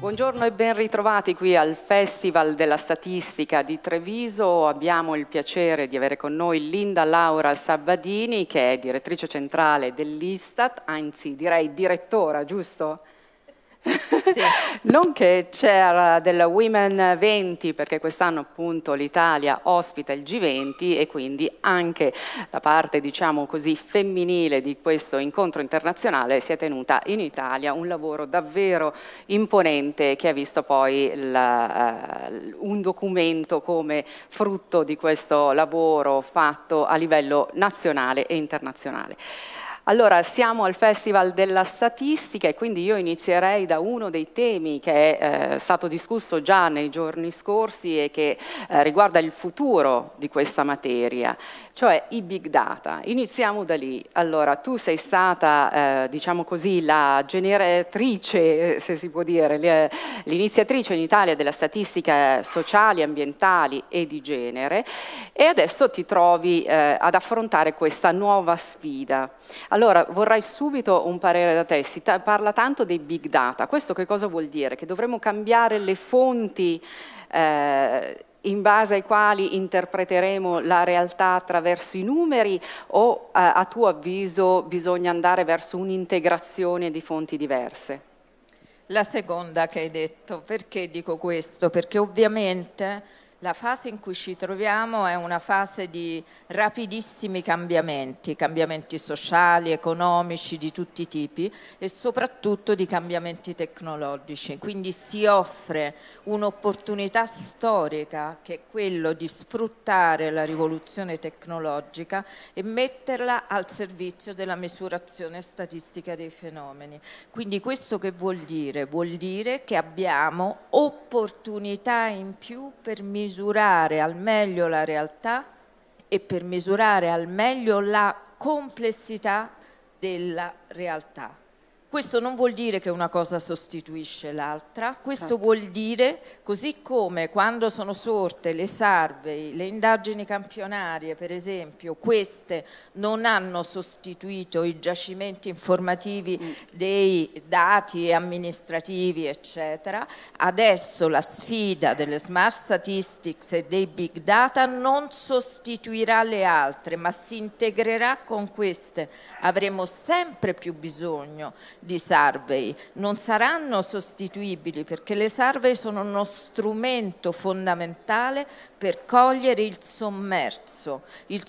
Buongiorno e ben ritrovati qui al Festival della Statistica di Treviso. Abbiamo il piacere di avere con noi Linda Laura Sabbadini, che è direttrice centrale dell'Istat, anzi direi direttora, giusto? Sì. Nonché c'era della Women 20, perché quest'anno appunto l'Italia ospita il G20 e quindi anche la parte, diciamo così, femminile di questo incontro internazionale si è tenuta in Italia, un lavoro davvero imponente che ha visto poi un documento come frutto di questo lavoro fatto a livello nazionale e internazionale. Allora, siamo al Festival della Statistica e quindi io inizierei da uno dei temi che è stato discusso già nei giorni scorsi e che riguarda il futuro di questa materia, cioè i big data. Iniziamo da lì. Allora, tu sei stata, diciamo così, la generatrice, se si può dire, l'iniziatrice in Italia della statistica sociali, ambientali e di genere e adesso ti trovi ad affrontare questa nuova sfida. Allora, vorrei subito un parere da te. Si parla tanto dei big data. Questo che cosa vuol dire? Che dovremmo cambiare le fonti in base ai quali interpreteremo la realtà attraverso i numeri o a tuo avviso bisogna andare verso un'integrazione di fonti diverse? La seconda che hai detto, perché dico questo? Perché ovviamente la fase in cui ci troviamo è una fase di rapidissimi cambiamenti, cambiamenti sociali, economici, di tutti i tipi e soprattutto di cambiamenti tecnologici. Quindi si offre un'opportunità storica che è quello di sfruttare la rivoluzione tecnologica e metterla al servizio della misurazione statistica dei fenomeni. Quindi questo che vuol dire? Vuol dire che abbiamo opportunità in più per misurare al meglio la realtà e per misurare al meglio la complessità della realtà. Questo non vuol dire che una cosa sostituisce l'altra, questo vuol dire, così come quando sono sorte le survey, le indagini campionarie per esempio, queste non hanno sostituito i giacimenti informativi dei dati amministrativi eccetera, adesso la sfida delle smart statistics e dei big data non sostituirà le altre ma si integrerà con queste, avremo sempre più bisogno di survey, non saranno sostituibili perché le survey sono uno strumento fondamentale per cogliere il sommerso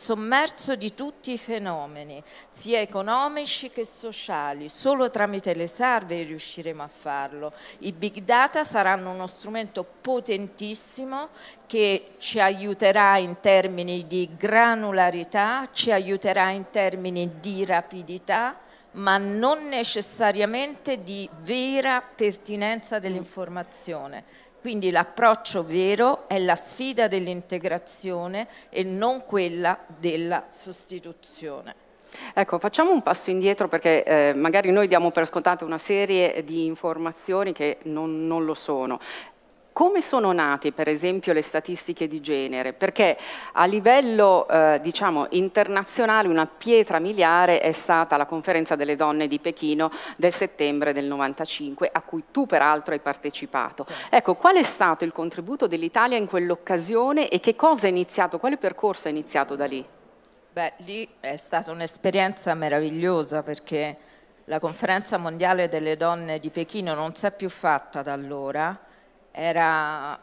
di tutti i fenomeni, sia economici che sociali. Solo tramite le survey riusciremo a farlo. I big data saranno uno strumento potentissimo che ci aiuterà in termini di granularità, ci aiuterà in termini di rapidità, ma non necessariamente di vera pertinenza dell'informazione. Quindi l'approccio vero è la sfida dell'integrazione e non quella della sostituzione. Ecco, facciamo un passo indietro perché magari noi diamo per scontate una serie di informazioni che non lo sono. Come sono nate per esempio le statistiche di genere? Perché a livello diciamo internazionale una pietra miliare è stata la conferenza delle donne di Pechino del settembre del 95 a cui tu peraltro hai partecipato. Sì. Ecco, qual è stato il contributo dell'Italia in quell'occasione e che cosa è iniziato, quale percorso è iniziato da lì? Beh, lì è stata un'esperienza meravigliosa perché la conferenza mondiale delle donne di Pechino non si è più fatta da allora. Era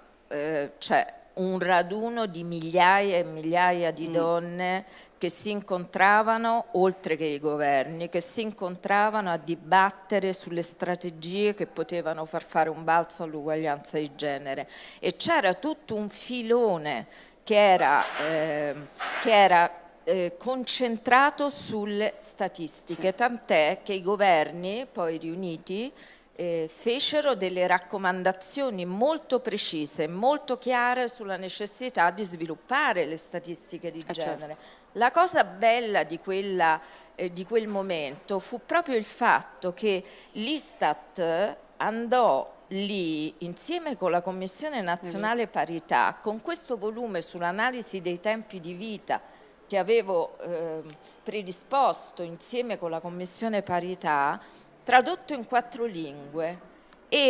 un raduno di migliaia e migliaia di donne che si incontravano, oltre che i governi, che si incontravano a dibattere sulle strategie che potevano far fare un balzo all'uguaglianza di genere. E c'era tutto un filone che era concentrato sulle statistiche, tant'è che i governi poi riuniti fecero delle raccomandazioni molto precise, molto chiare sulla necessità di sviluppare le statistiche di genere. La cosa bella di quel momento fu proprio il fatto che l'Istat andò lì insieme con la Commissione Nazionale Parità, con questo volume sull'analisi dei tempi di vita che avevo predisposto insieme con la Commissione Parità, tradotto in 4 lingue e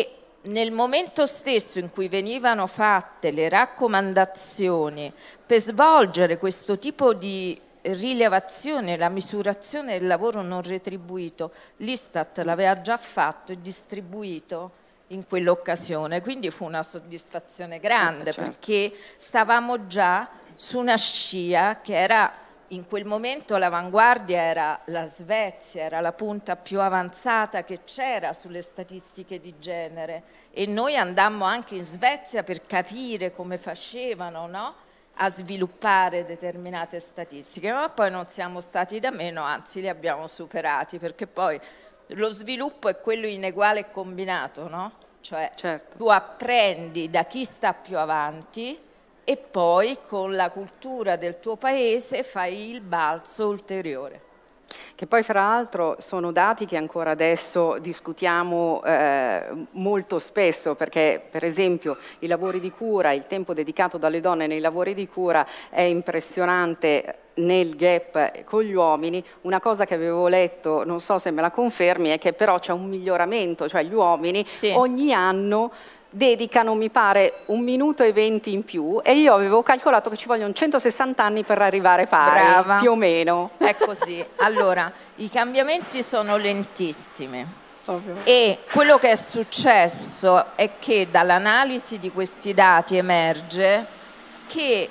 nel momento stesso in cui venivano fatte le raccomandazioni per svolgere questo tipo di rilevazione, la misurazione del lavoro non retribuito, l'Istat l'aveva già fatto e distribuito in quell'occasione, quindi fu una soddisfazione grande, certo. perché stavamo già su una scia che era, in quel momento l'avanguardia era la Svezia, era la punta più avanzata che c'era sulle statistiche di genere, e noi andammo anche in Svezia per capire come facevano, no? A sviluppare determinate statistiche, ma poi non siamo stati da meno, anzi li abbiamo superati, perché poi lo sviluppo è quello ineguale e combinato, no? Cioè Certo. tu apprendi da chi sta più avanti e poi con la cultura del tuo paese fai il balzo ulteriore. Che poi fra l'altro sono dati che ancora adesso discutiamo molto spesso, perché per esempio i lavori di cura, il tempo dedicato dalle donne nei lavori di cura è impressionante nel gap con gli uomini. Una cosa che avevo letto, non so se me la confermi, è che però c'è un miglioramento, cioè gli uomini ogni anno dedicano, mi pare, 1 minuto e 20 in più, e io avevo calcolato che ci vogliono 160 anni per arrivare pari. Brava. Più o meno. È così. Allora, i cambiamenti sono lentissimi. E quello che è successo è che dall'analisi di questi dati emerge che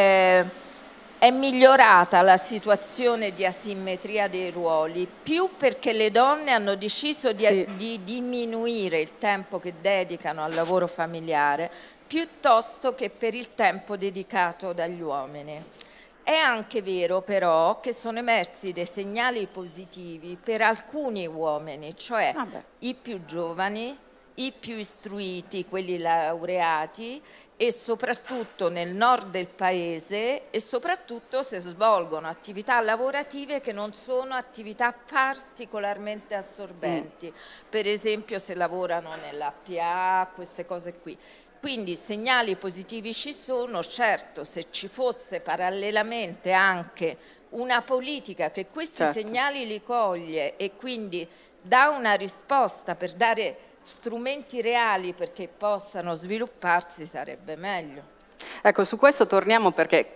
è migliorata la situazione di asimmetria dei ruoli, più perché le donne hanno deciso di diminuire il tempo che dedicano al lavoro familiare, piuttosto che per il tempo dedicato dagli uomini. È anche vero però che sono emersi dei segnali positivi per alcuni uomini, cioè i più giovani, i più istruiti, quelli laureati, e soprattutto nel nord del paese, e soprattutto se svolgono attività lavorative che non sono attività particolarmente assorbenti, per esempio se lavorano nell'APA, queste cose qui. Quindi segnali positivi ci sono. Certo, se ci fosse parallelamente anche una politica che questi segnali li coglie e quindi dà una risposta per dare strumenti reali perché possano svilupparsi, sarebbe meglio. Ecco, su questo torniamo, perché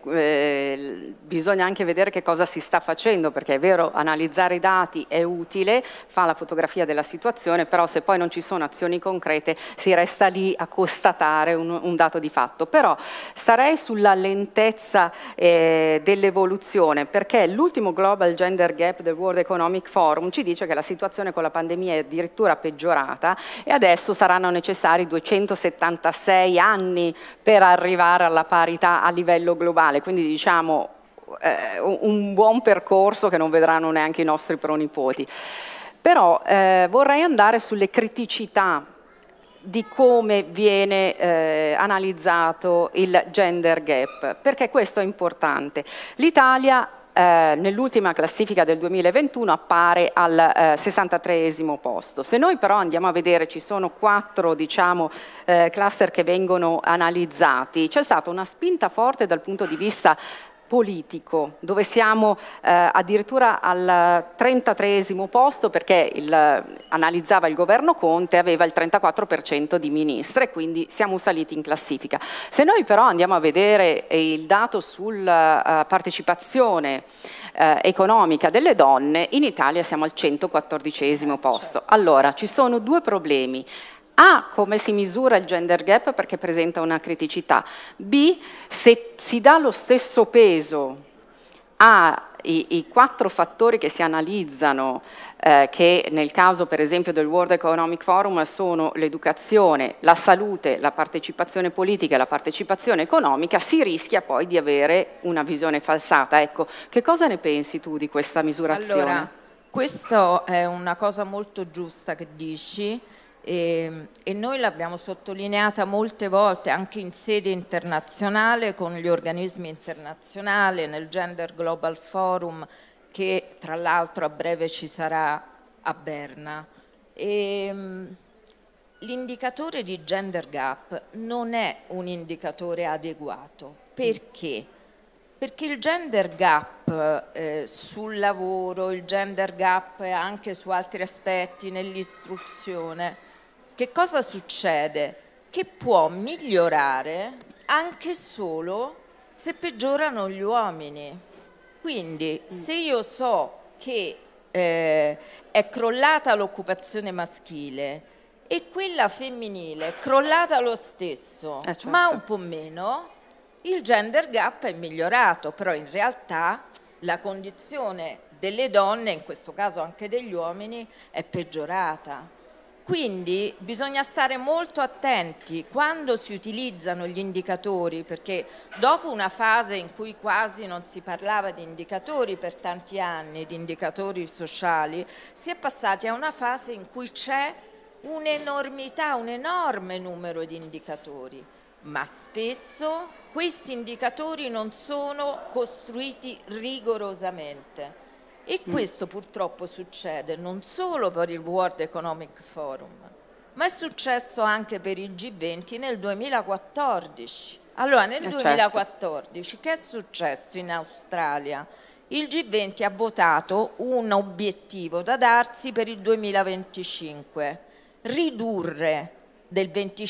bisogna anche vedere che cosa si sta facendo, perché è vero, analizzare i dati è utile, fa la fotografia della situazione, però se poi non ci sono azioni concrete si resta lì a constatare un dato di fatto. Però starei sulla lentezza dell'evoluzione, perché l'ultimo Global Gender Gap del World Economic Forum ci dice che la situazione con la pandemia è addirittura peggiorata e adesso saranno necessari 276 anni per arrivare alla parità a livello globale, quindi diciamo un buon percorso che non vedranno neanche i nostri pronipoti. Però vorrei andare sulle criticità di come viene analizzato il gender gap, perché questo è importante. L'Italia nell'ultima classifica del 2021 appare al 63esimo posto. Se noi però andiamo a vedere, ci sono 4 cluster che vengono analizzati, c'è stata una spinta forte dal punto di vista politico, dove siamo addirittura al 33esimo posto, perché analizzava il governo Conte, aveva il 34% di ministre, quindi siamo saliti in classifica. Se noi però andiamo a vedere il dato sulla partecipazione economica delle donne, in Italia siamo al 114esimo posto. Allora, ci sono 2 problemi. A, come si misura il gender gap, perché presenta una criticità. B, se si dà lo stesso peso ai 4 fattori che si analizzano, che nel caso per esempio del World Economic Forum sono l'educazione, la salute, la partecipazione politica e la partecipazione economica, si rischia poi di avere una visione falsata. Ecco, che cosa ne pensi tu di questa misurazione? Allora, questa è una cosa molto giusta che dici. E noi l'abbiamo sottolineata molte volte anche in sede internazionale con gli organismi internazionali, nel Gender Global Forum, che tra l'altro a breve ci sarà a Berna. L'indicatore di gender gap non è un indicatore adeguato. Perché? Perché il gender gap sul lavoro, il gender gap anche su altri aspetti nell'istruzione, che cosa succede? Che può migliorare anche solo se peggiorano gli uomini. Quindi se io so che è crollata l'occupazione maschile e quella femminile è crollata lo stesso, certo, ma un po' meno, il gender gap è migliorato, però in realtà la condizione delle donne, in questo caso anche degli uomini, è peggiorata. Quindi bisogna stare molto attenti quando si utilizzano gli indicatori, perché dopo una fase in cui quasi non si parlava di indicatori per tanti anni, di indicatori sociali, si è passati a una fase in cui c'è un'enormità, un enorme numero di indicatori, ma spesso questi indicatori non sono costruiti rigorosamente. E questo purtroppo succede non solo per il World Economic Forum, ma è successo anche per il G20 nel 2014. Allora, nel 2014 che è successo in Australia? Il G20 ha votato un obiettivo da darsi per il 2025, ridurre del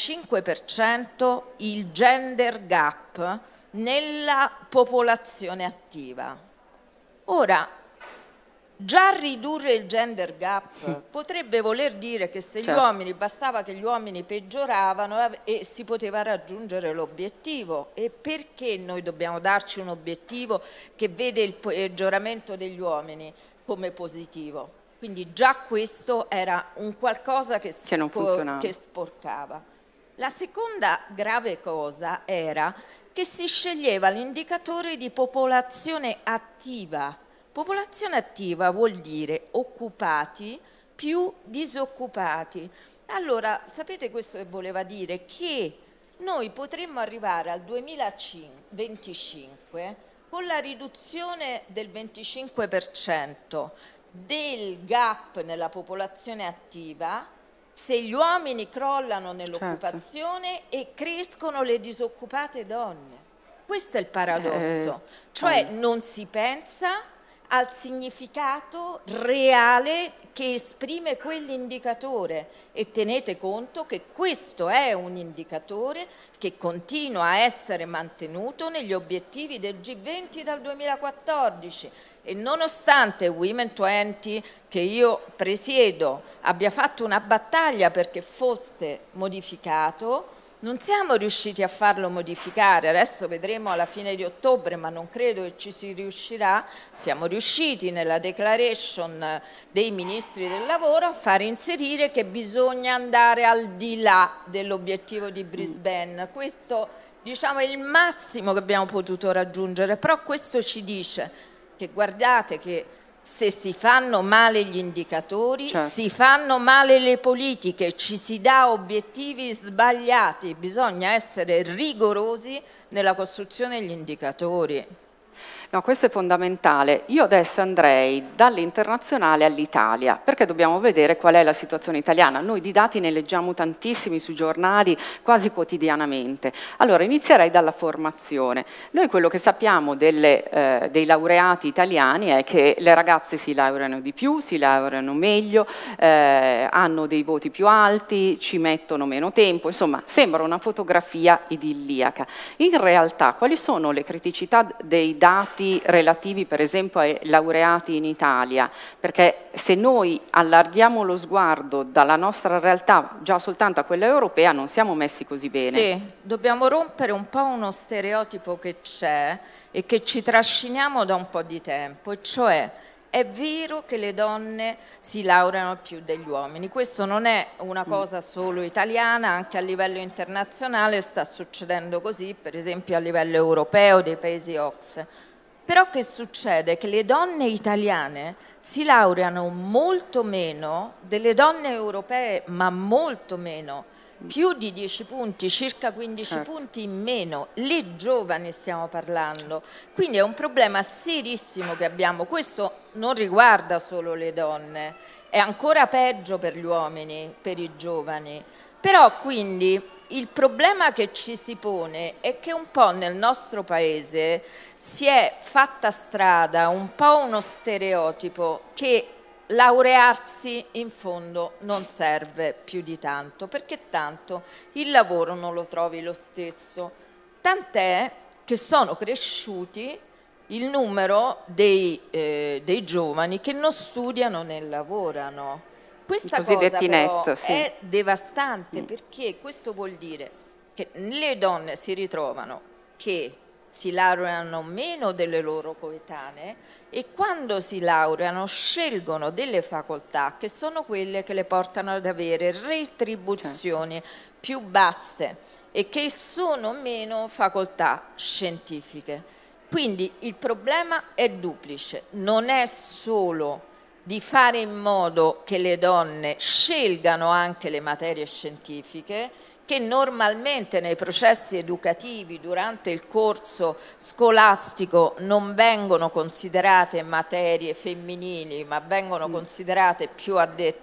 25% il gender gap nella popolazione attiva. Ora, già ridurre il gender gap potrebbe voler dire che se gli uomini, bastava che gli uomini peggioravano e si poteva raggiungere l'obiettivo. E perché noi dobbiamo darci un obiettivo che vede il peggioramento degli uomini come positivo? Quindi già questo era un qualcosa che sporcava. La seconda grave cosa era che si sceglieva l'indicatore di popolazione attiva. Popolazione attiva vuol dire occupati più disoccupati. Allora, sapete questo che voleva dire? Che noi potremmo arrivare al 2025 con la riduzione del 25% del gap nella popolazione attiva se gli uomini crollano nell'occupazione e crescono le disoccupate donne. Questo è il paradosso, cioè non si pensa al significato reale che esprime quell'indicatore e tenete conto che questo è un indicatore che continua a essere mantenuto negli obiettivi del G20 dal 2014 e nonostante Women 20, che io presiedo, abbia fatto una battaglia perché fosse modificato, non siamo riusciti a farlo modificare, adesso vedremo alla fine di ottobre, ma non credo che ci si riuscirà. Siamo riusciti nella declaration dei ministri del lavoro a far inserire che bisogna andare al di là dell'obiettivo di Brisbane. Questo, diciamo, è il massimo che abbiamo potuto raggiungere, però questo ci dice che guardate che se si fanno male gli indicatori, si fanno male le politiche, ci si dà obiettivi sbagliati, bisogna essere rigorosi nella costruzione degli indicatori. No, questo è fondamentale. Io adesso andrei dall'internazionale all'Italia, perché dobbiamo vedere qual è la situazione italiana. Noi di dati ne leggiamo tantissimi sui giornali, quasi quotidianamente. Allora, inizierei dalla formazione. Noi quello che sappiamo dei laureati italiani è che le ragazze si laureano di più, si laureano meglio, hanno dei voti più alti, ci mettono meno tempo, insomma, sembra una fotografia idilliaca. In realtà, quali sono le criticità dei dati relativi per esempio ai laureati in Italia? Perché se noi allarghiamo lo sguardo dalla nostra realtà già soltanto a quella europea non siamo messi così bene. Sì, dobbiamo rompere un po' uno stereotipo che c'è e che ci trasciniamo da un po' di tempo, e cioè è vero che le donne si laureano più degli uomini, questo non è una cosa solo italiana, anche a livello internazionale sta succedendo così, per esempio a livello europeo dei paesi OCSE. Però che succede? Che le donne italiane si laureano molto meno delle donne europee, ma molto meno, più di 10 punti, circa 15 punti in meno, le giovani stiamo parlando. Quindi è un problema serissimo che abbiamo, questo non riguarda solo le donne, è ancora peggio per gli uomini, per i giovani. Però quindi il problema che ci si pone è che un po' nel nostro paese si è fatta strada un po' uno stereotipo che laurearsi in fondo non serve più di tanto, perché tanto il lavoro non lo trovi lo stesso. Tant'è che sono cresciuti il numero dei giovani che non studiano né lavorano. Questa cosa però è devastante, perché questo vuol dire che le donne si ritrovano che si laureano meno delle loro coetanee e quando si laureano scelgono delle facoltà che sono quelle che le portano ad avere retribuzioni più basse e che sono meno facoltà scientifiche. Quindi il problema è duplice, non è solo di fare in modo che le donne scelgano anche le materie scientifiche, che normalmente nei processi educativi durante il corso scolastico non vengono considerate materie femminili, ma vengono considerate più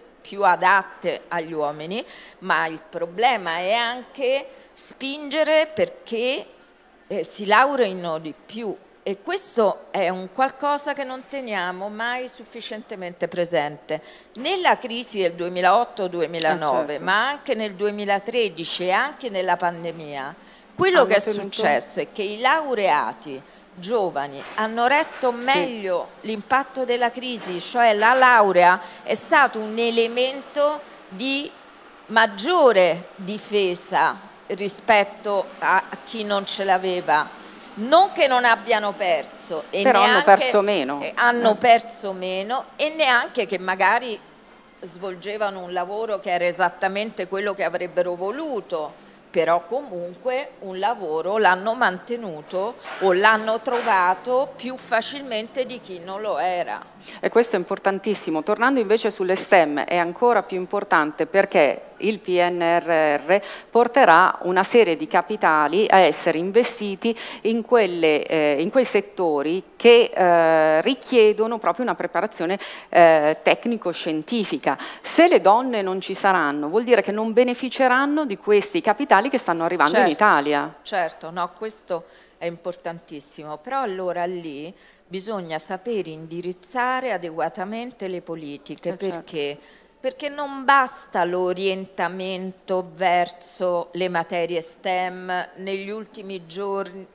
adatte agli uomini, ma il problema è anche spingere perché si laureino di più. E questo è un qualcosa che non teniamo mai sufficientemente presente. Nella crisi del 2008-2009, ma anche nel 2013 e anche nella pandemia, quello che è successo è che i laureati giovani hanno retto meglio l'impatto della crisi, cioè la laurea è stato un elemento di maggiore difesa rispetto a chi non ce l'aveva. Non che non abbiano perso, però hanno perso meno. Hanno perso meno e neanche che magari svolgevano un lavoro che era esattamente quello che avrebbero voluto, però comunque un lavoro l'hanno mantenuto o l'hanno trovato più facilmente di chi non lo era. E questo è importantissimo. Tornando invece sulle STEM è ancora più importante perché il PNRR porterà una serie di capitali a essere investiti in quei settori che richiedono proprio una preparazione tecnico-scientifica. Se le donne non ci saranno, vuol dire che non beneficeranno di questi capitali che stanno arrivando in Italia. Certo, no, questo è importantissimo, però allora lì bisogna sapere indirizzare adeguatamente le politiche, perché non basta l'orientamento verso le materie STEM negli ultimi giorni,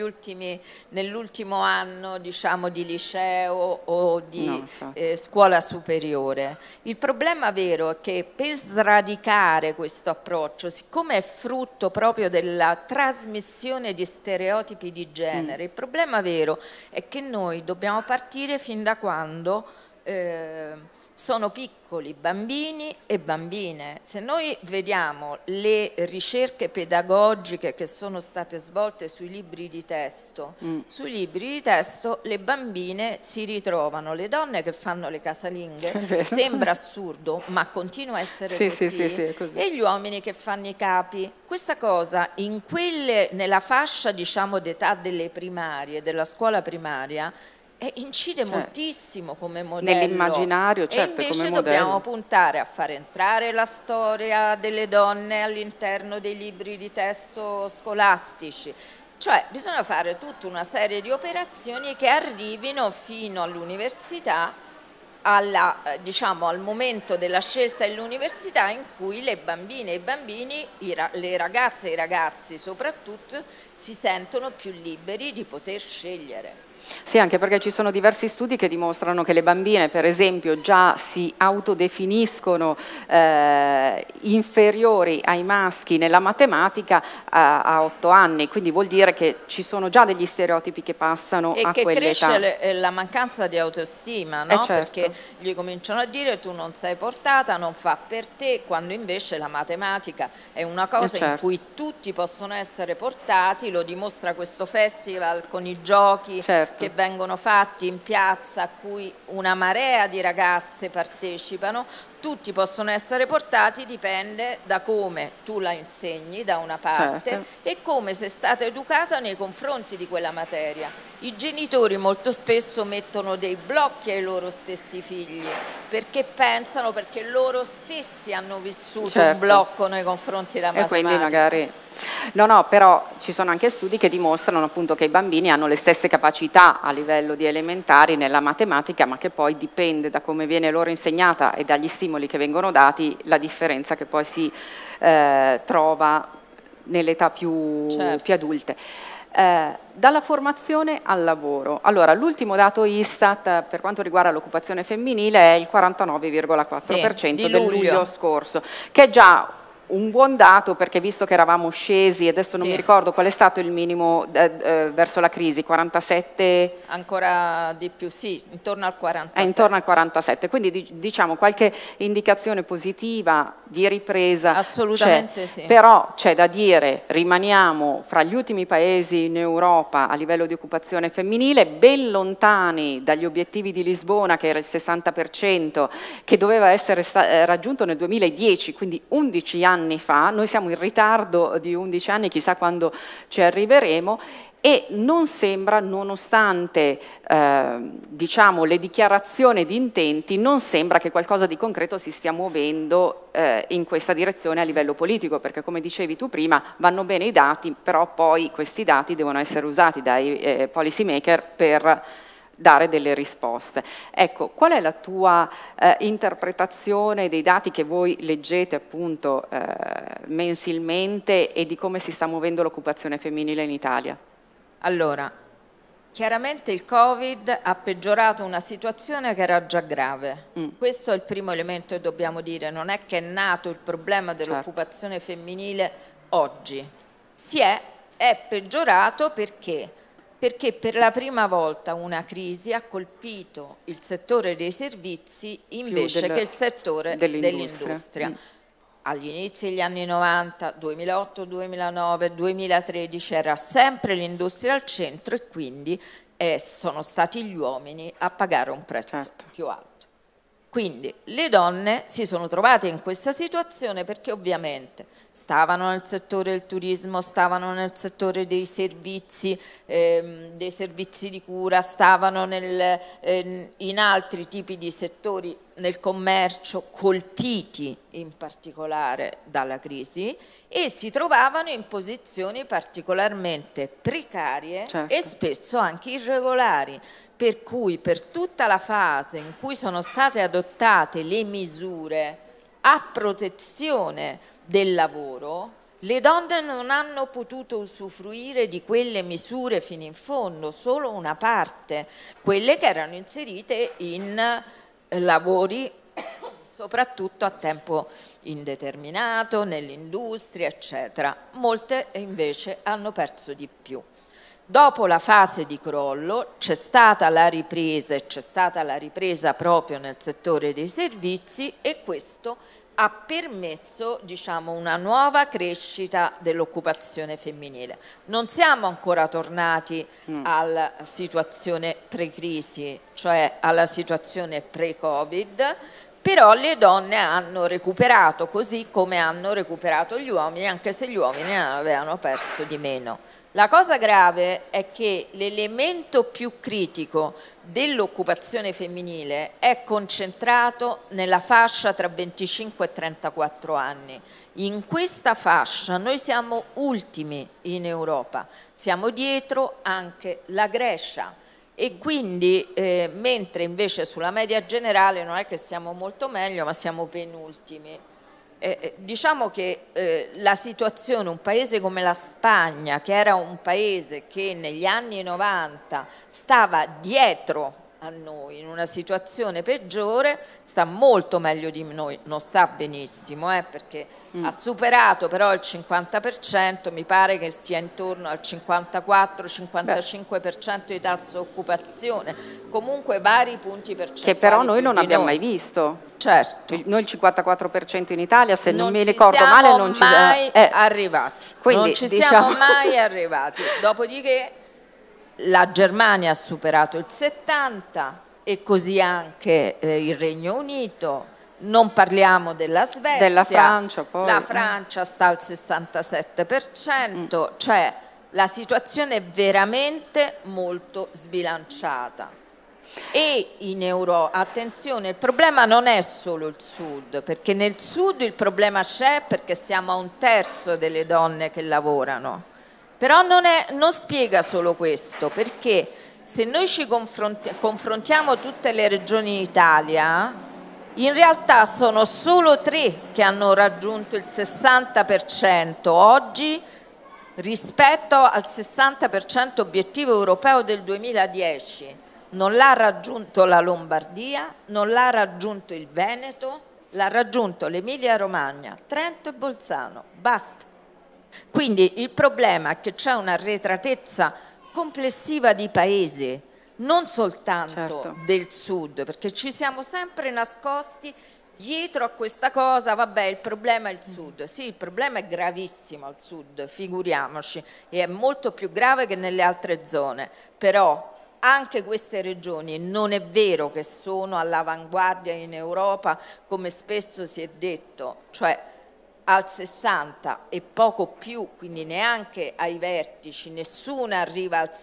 nell'ultimo anno, diciamo, di liceo o di scuola superiore. Il problema vero è che per sradicare questo approccio, siccome è frutto proprio della trasmissione di stereotipi di genere, il problema vero è che noi dobbiamo partire fin da quando sono piccoli bambini e bambine. Se noi vediamo le ricerche pedagogiche che sono state svolte sui libri di testo, le bambine si ritrovano, le donne che fanno le casalinghe, sembra assurdo, ma continua a essere così, e gli uomini che fanno i capi. Questa cosa nella fascia, diciamo, d'età delle primarie, della scuola primaria, incide moltissimo come modello. Nell'immaginario, e invece dobbiamo puntare a far entrare la storia delle donne all'interno dei libri di testo scolastici. Cioè bisogna fare tutta una serie di operazioni che arrivino fino all'università, diciamo, al momento della scelta dell'università, in cui le bambine e i bambini, le ragazze e i ragazzi soprattutto, si sentono più liberi di poter scegliere. Sì, anche perché ci sono diversi studi che dimostrano che le bambine, per esempio, già si autodefiniscono inferiori ai maschi nella matematica a 8 anni, quindi vuol dire che ci sono già degli stereotipi che passano a quell'età. E che cresce la mancanza di autostima, no? Perché gli cominciano a dire tu non sei portata, non fa per te, quando invece la matematica è una cosa in cui tutti possono essere portati, lo dimostra questo festival con i giochi che vengono fatti in piazza, a cui una marea di ragazze partecipano. tutti possono essere portati dipende da come tu la insegni da una parte, certo, e come sei stata educata nei confronti di quella materia. I genitori molto spesso mettono dei blocchi ai loro stessi figli perché pensano, perché loro stessi hanno vissuto, certo, un blocco nei confronti della matematica. E quindi magari... No, però ci sono anche studi che dimostrano appunto che i bambini hanno le stesse capacità a livello di elementari nella matematica, ma che poi dipende da come viene loro insegnata e dagli stimoli che vengono dati, la differenza che poi si trova nelle età più, certo, più adulte. Dalla formazione al lavoro. Allora, l'ultimo dato Istat per quanto riguarda l'occupazione femminile è il 49,4% sì, del luglio scorso, che è già un buon dato, perché visto che eravamo scesi, adesso non mi ricordo qual è stato il minimo verso la crisi, 47? Ancora di più, sì, intorno al 47. È intorno al 47, quindi diciamo qualche indicazione positiva di ripresa. Assolutamente sì. Però c'è da dire, rimaniamo fra gli ultimi paesi in Europa a livello di occupazione femminile, ben lontani dagli obiettivi di Lisbona, che era il 60%, che doveva essere raggiunto nel 2010, quindi 11 anni fa. Noi siamo in ritardo di 11 anni, chissà quando ci arriveremo, e non sembra, nonostante diciamo le dichiarazioni di intenti, non sembra che qualcosa di concreto si stia muovendo in questa direzione a livello politico, perché come dicevi tu prima vanno bene i dati, però poi questi dati devono essere usati dai policy maker per dare delle risposte. Ecco, qual è la tua interpretazione dei dati che voi leggete appunto mensilmente e di come si sta muovendo l'occupazione femminile in Italia? Allora, chiaramente il Covid ha peggiorato una situazione che era già grave. Questo è il primo elemento che dobbiamo dire. Non è che è nato il problema dell'occupazione femminile oggi. È peggiorato perché? Perché per la prima volta una crisi ha colpito il settore dei servizi invece che il settore dell'industria. Agli inizi degli anni 90, 2008, 2009, 2013 era sempre l'industria al centro e quindi sono stati gli uomini a pagare un prezzo più alto. Quindi le donne si sono trovate in questa situazione perché ovviamente stavano nel settore del turismo, stavano nel settore dei servizi di cura, stavano in altri tipi di settori, nel commercio, colpiti in particolare dalla crisi, e si trovavano in posizioni particolarmente precarie e spesso anche irregolari. Per cui per tutta la fase in cui sono state adottate le misure a protezione del lavoro, le donne non hanno potuto usufruire di quelle misure fino in fondo, solo una parte, quelle che erano inserite in lavori soprattutto a tempo indeterminato, nell'industria, eccetera. Molte invece hanno perso di più. Dopo la fase di crollo c'è stata la ripresa, e c'è stata la ripresa proprio nel settore dei servizi, e questo ha permesso, diciamo, una nuova crescita dell'occupazione femminile. Non siamo ancora tornati alla situazione pre-crisi, cioè alla situazione pre-Covid, però le donne hanno recuperato, così come hanno recuperato gli uomini, anche se gli uomini avevano perso di meno. La cosa grave è che l'elemento più critico dell'occupazione femminile è concentrato nella fascia tra 25 e 34 anni. In questa fascia noi siamo ultimi in Europa, siamo dietro anche la Grecia, e quindi mentre invece sulla media generale non è che siamo molto meglio, ma siamo penultimi. Diciamo che la situazione, un paese come la Spagna, che era un paese che negli anni 90 stava dietro a noi in una situazione peggiore, sta molto meglio di noi, non sta benissimo, perché ha superato però il 50%, mi pare che sia intorno al 54-55% di tasso di occupazione, comunque vari punti percentuali. Che però noi non abbiamo mai visto. Certo. Noi il 54% in Italia, se non mi ricordo male, non ci siamo mai arrivati. Quindi, non ci siamo mai arrivati. Dopodiché la Germania ha superato il 70% e così anche il Regno Unito, Non parliamo della Svezia, della Francia, poi. La Francia sta al 67%, cioè la situazione è veramente molto sbilanciata. E in Europa, attenzione, il problema non è solo il sud, perché nel sud il problema c'è perché siamo a 1/3 delle donne che lavorano, però non spiega solo questo, perché se noi ci confrontiamo tutte le regioni d'Italia, in realtà sono solo 3 che hanno raggiunto il 60% oggi rispetto al 60% obiettivo europeo del 2010. Non l'ha raggiunto la Lombardia, non l'ha raggiunto il Veneto, l'ha raggiunto l'Emilia-Romagna, Trento e Bolzano, basta. Quindi il problema è che c'è un'arretratezza complessiva di paesi, non soltanto del sud, perché ci siamo sempre nascosti dietro a questa cosa, vabbè, il problema è il sud. Sì, il problema è gravissimo al sud, figuriamoci, e è molto più grave che nelle altre zone, però anche queste regioni non è vero che sono all'avanguardia in Europa, come spesso si è detto, cioè al 60 e poco più, quindi neanche ai vertici, nessuna arriva al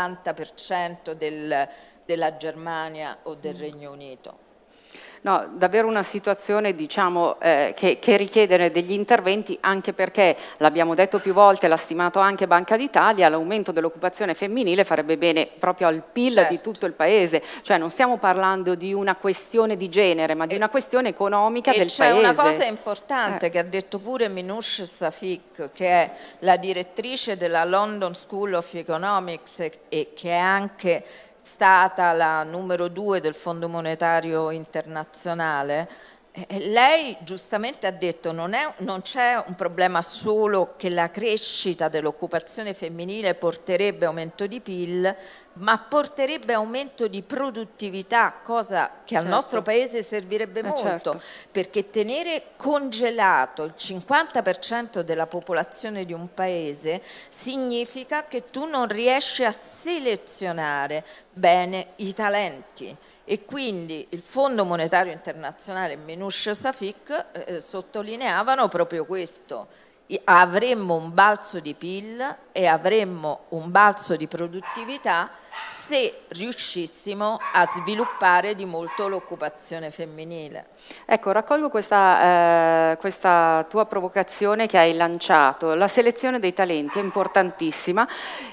70% della Germania o del Regno Unito. No, davvero una situazione, diciamo, che richiede degli interventi, anche perché, l'abbiamo detto più volte, l'ha stimato anche Banca d'Italia, l'aumento dell'occupazione femminile farebbe bene proprio al PIL di tutto il Paese. Cioè non stiamo parlando di una questione di genere, ma di una questione economica del Paese. E c'è una cosa importante che ha detto pure Minouche Safik, che è la direttrice della London School of Economics e che è anche stata la numero 2 del Fondo Monetario Internazionale. Lei giustamente ha detto non c'è un problema solo che la crescita dell'occupazione femminile porterebbe aumento di PIL, ma porterebbe aumento di produttività, cosa che al nostro Paese servirebbe molto, perché tenere congelato il 50% della popolazione di un Paese significa che tu non riesci a selezionare bene i talenti. E quindi il Fondo Monetario Internazionale e Minouche Safik sottolineavano proprio questo: avremmo un balzo di PIL e avremmo un balzo di produttività se riuscissimo a sviluppare di molto l'occupazione femminile. Ecco, raccolgo questa tua provocazione che hai lanciato. La selezione dei talenti è importantissima.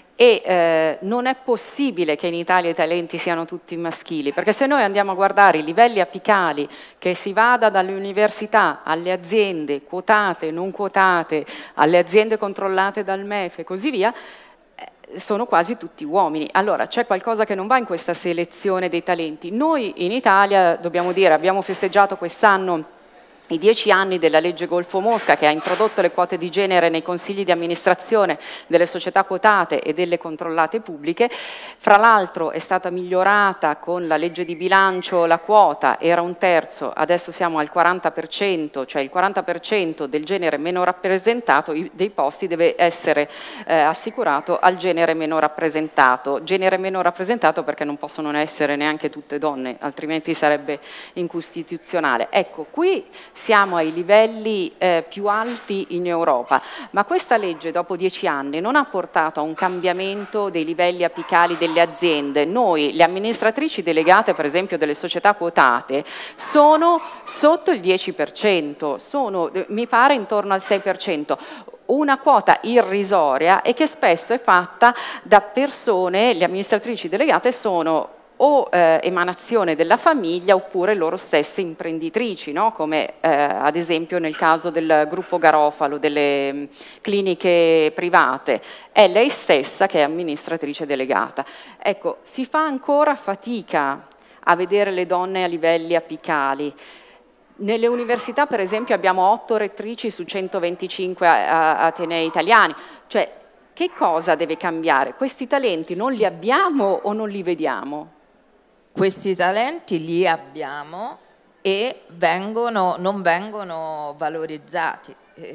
E non è possibile che in Italia i talenti siano tutti maschili, perché se noi andiamo a guardare i livelli apicali, che si vada dalle università alle aziende quotate, non quotate, alle aziende controllate dal MEF e così via, sono quasi tutti uomini. Allora c'è qualcosa che non va in questa selezione dei talenti. Noi in Italia, dobbiamo dire, abbiamo festeggiato quest'anno i 10 anni della legge Golfo-Mosca, che ha introdotto le quote di genere nei consigli di amministrazione delle società quotate e delle controllate pubbliche. Fra l'altro è stata migliorata con la legge di bilancio, la quota era 1/3, adesso siamo al 40%, cioè il 40% del genere meno rappresentato dei posti deve essere assicurato al genere meno rappresentato. Genere meno rappresentato perché non possono essere neanche tutte donne, altrimenti sarebbe incostituzionale. Ecco, qui siamo ai livelli più alti in Europa, ma questa legge dopo 10 anni non ha portato a un cambiamento dei livelli apicali delle aziende. Noi, le amministratrici delegate per esempio delle società quotate, sono sotto il 10%, sono mi pare intorno al 6%. Una quota irrisoria e che spesso è fatta da persone, le amministratrici delegate sono o emanazione della famiglia oppure loro stesse imprenditrici, no? Come ad esempio nel caso del gruppo Garofalo, delle cliniche private, è lei stessa che è amministratrice delegata. Ecco, si fa ancora fatica a vedere le donne a livelli apicali. Nelle università per esempio abbiamo 8 rettrici su 125 atenei italiani, cioè che cosa deve cambiare? Questi talenti non li abbiamo o non li vediamo? Questi talenti li abbiamo e non vengono valorizzati.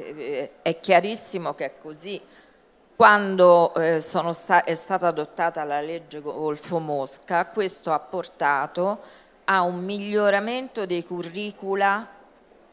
È chiarissimo che è così. Quando è stata adottata la legge Golfo-Mosca, questo ha portato a un miglioramento dei curricula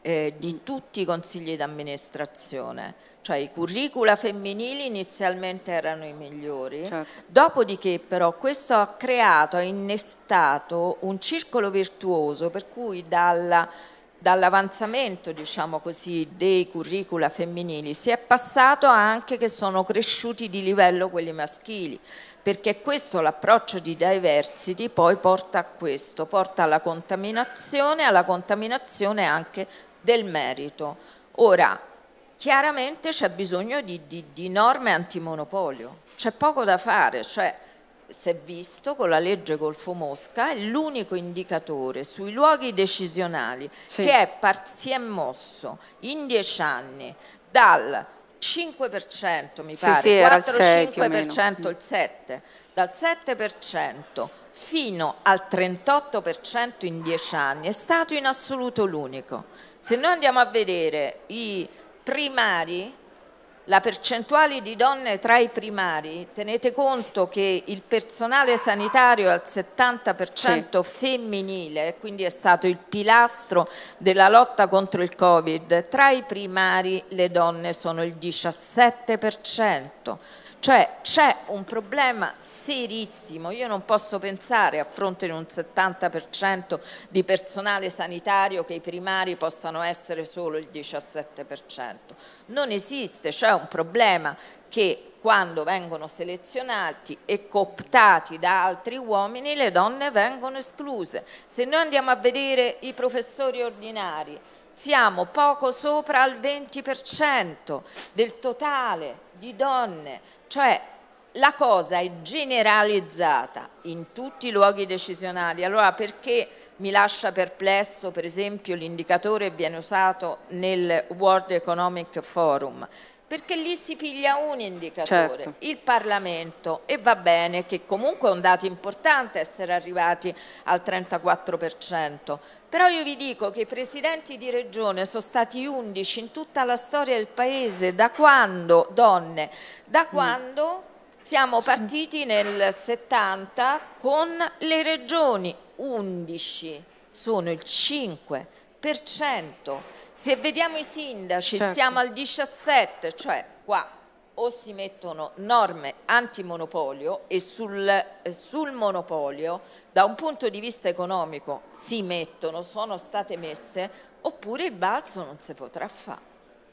di tutti i consigli d'amministrazione, cioè i curricula femminili inizialmente erano i migliori, dopodiché però questo ha creato, ha innestato un circolo virtuoso per cui dall'avanzamento, diciamo così, dei curricula femminili si è passato anche che sono cresciuti di livello quelli maschili, perché questo, l'approccio di diversity poi porta a questo, porta alla contaminazione anche del merito. Ora, chiaramente c'è bisogno di norme antimonopolio, c'è poco da fare, cioè si è visto con la legge Golfo-Mosca è l'unico indicatore sui luoghi decisionali che si è mosso in 10 anni dal 5% mi pare, 4-5% il 7%, dal 7% fino al 38% in 10 anni, è stato in assoluto l'unico. Se noi andiamo a vedere i primari, la percentuale di donne tra i primari, tenete conto che il personale sanitario è al 70% femminile, quindi è stato il pilastro della lotta contro il Covid, tra i primari le donne sono il 17%. Cioè c'è un problema serissimo, io non posso pensare a fronte di un 70% di personale sanitario che i primari possano essere solo il 17%. Non esiste, c'è un problema che quando vengono selezionati e cooptati da altri uomini le donne vengono escluse. Se noi andiamo a vedere i professori ordinari, siamo poco sopra il 20% del totale di donne, cioè la cosa è generalizzata in tutti i luoghi decisionali. Allora perché mi lascia perplesso per esempio l'indicatore che viene usato nel World Economic Forum? Perché lì si piglia un indicatore, il Parlamento, e va bene che comunque è un dato importante essere arrivati al 34%, però io vi dico che i presidenti di regione sono stati 11 in tutta la storia del paese, da quando, donne, da quando siamo partiti nel 70 con le regioni, 11, sono il 5%. Se vediamo i sindaci siamo al 17%, cioè qua o si mettono norme antimonopolio e sul monopolio da un punto di vista economico sono state messe, oppure il balzo non si potrà fare.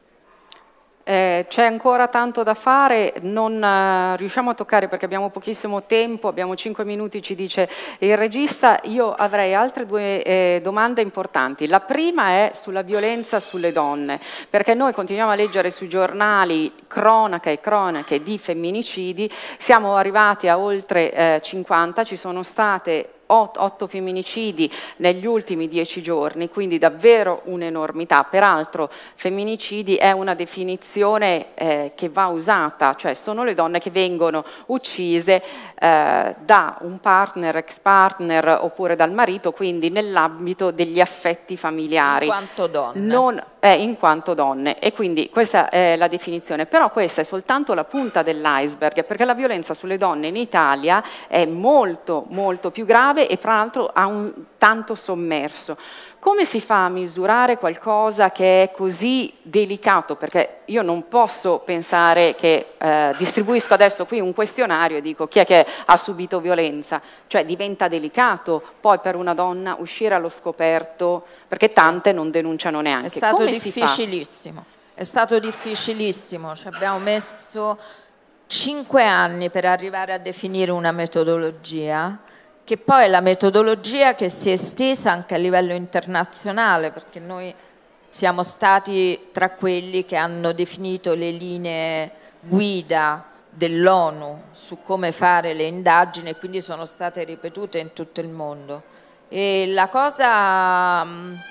C'è ancora tanto da fare, non riusciamo a toccare perché abbiamo pochissimo tempo, abbiamo 5 minuti, ci dice il regista. Io avrei altre due domande importanti. La prima è sulla violenza sulle donne, perché noi continuiamo a leggere sui giornali cronache e cronache di femminicidi, siamo arrivati a oltre 50, ci sono state 8 femminicidi negli ultimi 10 giorni, quindi davvero un'enormità. Peraltro femminicidi è una definizione che va usata, cioè sono le donne che vengono uccise da un partner, ex partner oppure dal marito, quindi nell'ambito degli affetti familiari. In quanto donne. In quanto donne, e quindi questa è la definizione, però questa è soltanto la punta dell'iceberg, perché la violenza sulle donne in Italia è molto molto più grave e fra l'altro ha un tanto sommerso. Come si fa a misurare qualcosa che è così delicato? Perché io non posso pensare che distribuisco adesso qui un questionario e dico chi è che ha subito violenza, cioè diventa delicato poi per una donna uscire allo scoperto, perché tante non denunciano neanche. È stato difficilissimo, è stato difficilissimo, ci abbiamo messo 5 anni per arrivare a definire una metodologia, che poi è la metodologia che si è estesa anche a livello internazionale, perché noi siamo stati tra quelli che hanno definito le linee guida dell'ONU su come fare le indagini e quindi sono state ripetute in tutto il mondo. E la cosa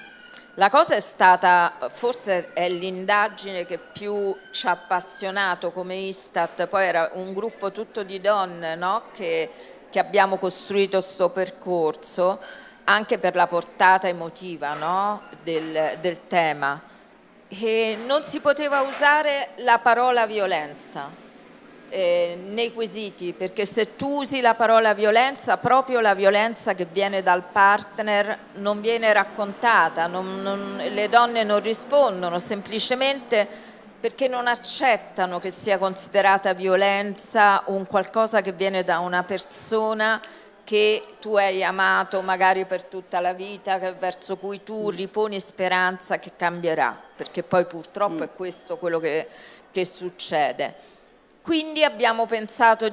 è stata, forse è l'indagine che più ci ha appassionato come Istat, poi era un gruppo tutto di donne, no? che abbiamo costruito questo percorso anche per la portata emotiva, no? del tema. E non si poteva usare la parola violenza, nei quesiti, perché se tu usi la parola violenza, proprio la violenza che viene dal partner non viene raccontata, le donne non rispondono semplicemente perché non accettano che sia considerata violenza un qualcosa che viene da una persona che tu hai amato magari per tutta la vita, verso cui tu riponi speranza che cambierà, perché poi purtroppo è questo quello che succede. Quindi abbiamo pensato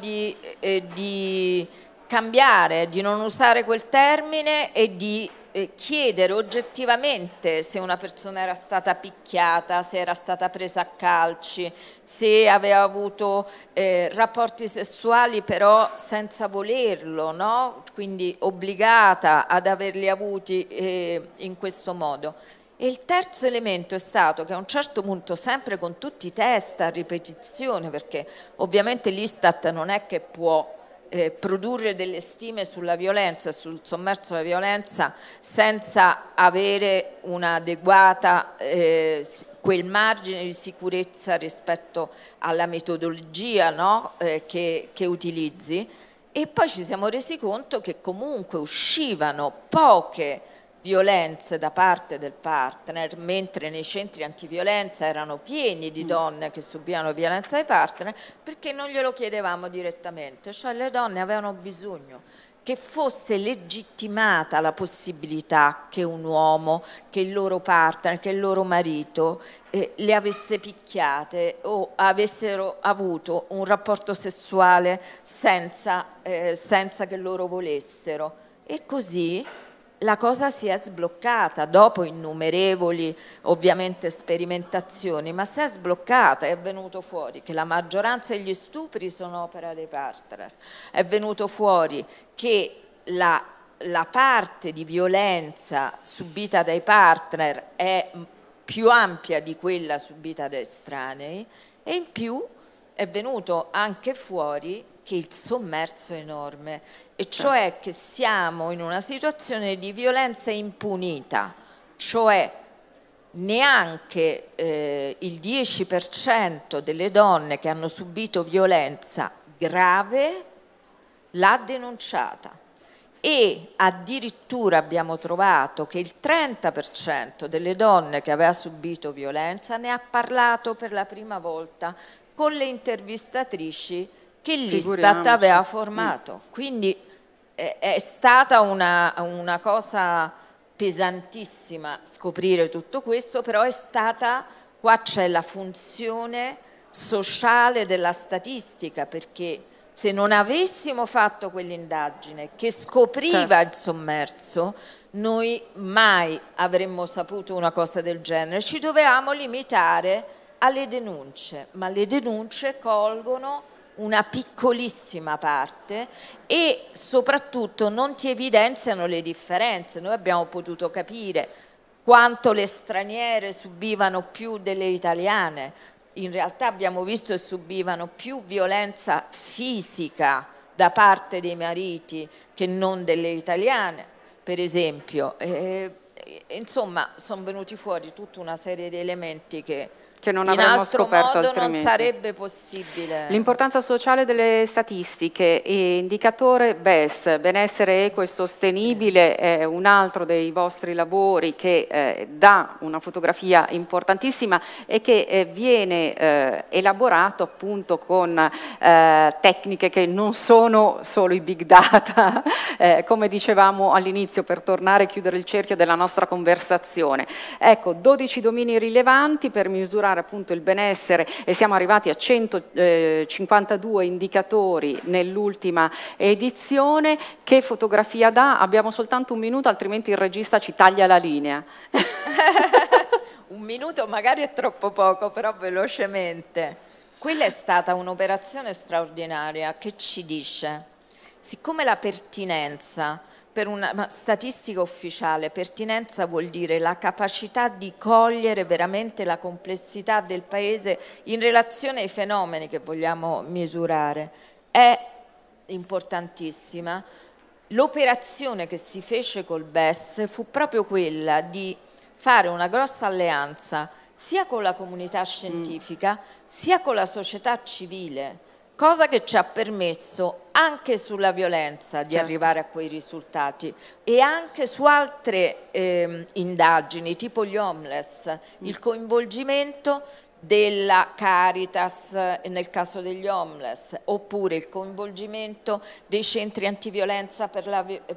di cambiare, di non usare quel termine e di chiedere oggettivamente se una persona era stata picchiata, se era stata presa a calci, se aveva avuto rapporti sessuali però senza volerlo, no? Quindi obbligata ad averli avuti in questo modo. E il terzo elemento è stato che a un certo punto, sempre con tutti i test a ripetizione, perché ovviamente l'Istat non è che può produrre delle stime sulla violenza e sul sommerso della violenza senza avere un'adeguata quel margine di sicurezza rispetto alla metodologia, no? che utilizzi, e poi ci siamo resi conto che comunque uscivano poche violenze da parte del partner, mentre nei centri antiviolenza erano pieni di donne che subivano violenza dai partner, perché non glielo chiedevamo direttamente, cioè le donne avevano bisogno che fosse legittimata la possibilità che un uomo, che il loro partner, che il loro marito le avesse picchiate o avessero avuto un rapporto sessuale senza che loro volessero. E così la cosa si è sbloccata dopo innumerevoli ovviamente sperimentazioni, ma si è sbloccata, è venuto fuori che la maggioranza degli stupri sono opera dei partner, è venuto fuori che la parte di violenza subita dai partner è più ampia di quella subita da estranei, e in più è venuto anche fuori che il sommerso è enorme, e cioè che siamo in una situazione di violenza impunita, cioè neanche il 10% delle donne che hanno subito violenza grave l'ha denunciata, e addirittura abbiamo trovato che il 30% delle donne che aveva subito violenza ne ha parlato per la prima volta con le intervistatrici che l'Istat aveva formato. Quindi è stata una cosa pesantissima scoprire tutto questo, però è stata, qua c'è la funzione sociale della statistica, perché se non avessimo fatto quell'indagine che scopriva il sommerso, noi mai avremmo saputo una cosa del genere. Ci dovevamo limitare alle denunce, ma le denunce colgono una piccolissima parte e soprattutto non ti evidenziano le differenze. Noi abbiamo potuto capire quanto le straniere subivano più delle italiane, in realtà abbiamo visto che subivano più violenza fisica da parte dei mariti che non delle italiane, per esempio. Insomma, sono venuti fuori tutta una serie di elementi che non in avremmo altro scoperto modo altrimenti. non sarebbe possibile. L'importanza sociale delle statistiche, indicatore BES, benessere equo e sostenibile, è un altro dei vostri lavori che dà una fotografia importantissima e che viene elaborato appunto con tecniche che non sono solo i big data, come dicevamo all'inizio, per tornare a chiudere il cerchio della nostra conversazione. Ecco, 12 domini rilevanti per misurare appunto il benessere, e siamo arrivati a 152 indicatori nell'ultima edizione. Che fotografia dà? Abbiamo soltanto un minuto, altrimenti il regista ci taglia la linea. Un minuto magari è troppo poco, però velocemente. Quella è stata un'operazione straordinaria che ci dice, siccome la pertinenza, per una statistica ufficiale, pertinenza vuol dire la capacità di cogliere veramente la complessità del paese in relazione ai fenomeni che vogliamo misurare, è importantissima. L'operazione che si fece col BES fu proprio quella di fare una grossa alleanza sia con la comunità scientifica sia con la società civile, cosa che ci ha permesso anche sulla violenza di arrivare a quei risultati e anche su altre indagini, tipo gli homeless, il coinvolgimento della Caritas nel caso degli homeless, oppure il coinvolgimento dei centri antiviolenza per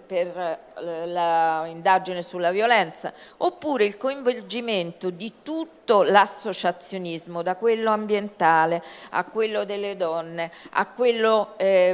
l'indagine sulla violenza, oppure il coinvolgimento di tutto l'associazionismo, da quello ambientale a quello delle donne, a quello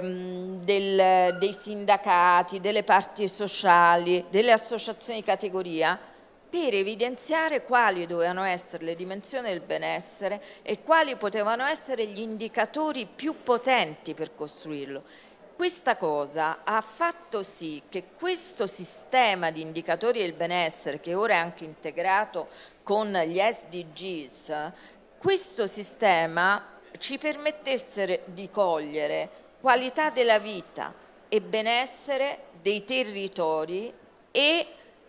dei sindacati, delle parti sociali, delle associazioni di categoria, per evidenziare quali dovevano essere le dimensioni del benessere e quali potevano essere gli indicatori più potenti per costruirlo. Questa cosa ha fatto sì che questo sistema di indicatori del benessere, che ora è anche integrato con gli SDGs, questo sistema ci permettesse di cogliere qualità della vita e benessere dei territori e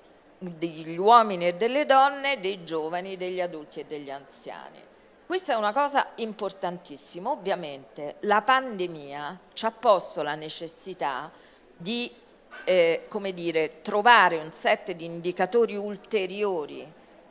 degli uomini e delle donne, dei giovani, degli adulti e degli anziani. Questa è una cosa importantissima. Ovviamente la pandemia ci ha posto la necessità di come dire, trovare un set di indicatori ulteriori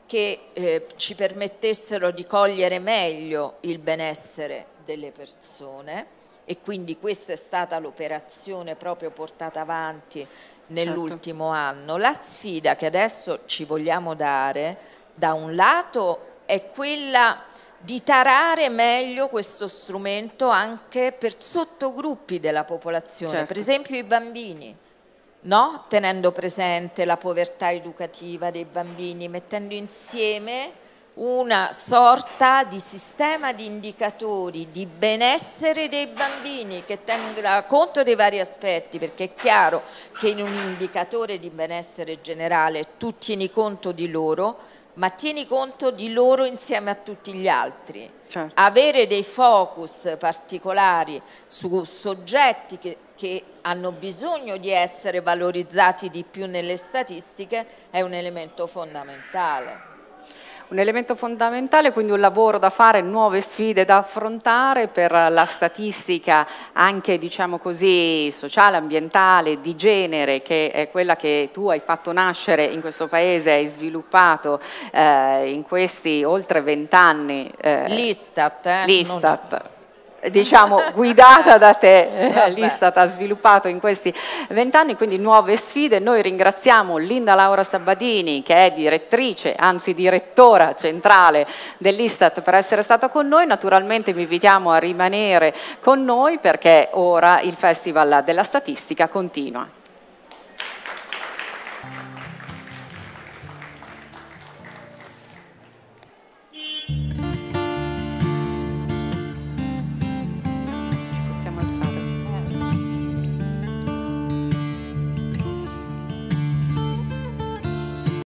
che ci permettessero di cogliere meglio il benessere delle persone, e quindi questa è stata l'operazione proprio portata avanti nell'ultimo anno. La sfida che adesso ci vogliamo dare, da un lato, è quella di tarare meglio questo strumento anche per sottogruppi della popolazione, per esempio i bambini, no? Tenendo presente la povertà educativa dei bambini, mettendo insieme una sorta di sistema di indicatori di benessere dei bambini che tenga conto dei vari aspetti, perché è chiaro che in un indicatore di benessere generale tu tieni conto di loro, ma tieni conto di loro insieme a tutti gli altri. Certo. Avere dei focus particolari su soggetti che hanno bisogno di essere valorizzati di più nelle statistiche è un elemento fondamentale. Un elemento fondamentale, quindi un lavoro da fare, nuove sfide da affrontare per la statistica anche, diciamo così, sociale, ambientale, di genere, che è quella che tu hai fatto nascere in questo paese, hai sviluppato in questi oltre 20 anni. L'Istat. Diciamo guidata da te, l'Istat ha sviluppato in questi 20 anni, quindi nuove sfide. Noi ringraziamo Linda Laura Sabbadini, che è direttrice, anzi direttora centrale dell'Istat, per essere stata con noi. Naturalmente vi invitiamo a rimanere con noi perché ora il Festival della Statistica continua.